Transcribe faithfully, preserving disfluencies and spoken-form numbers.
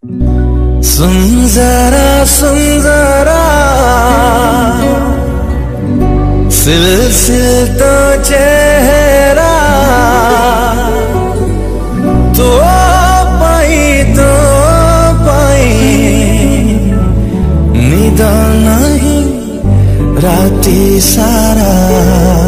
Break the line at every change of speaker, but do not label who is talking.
सुन जरा सुन जरा सिलसिलता चेहरा तो पाई तो पाई निदा नहीं राती सारा।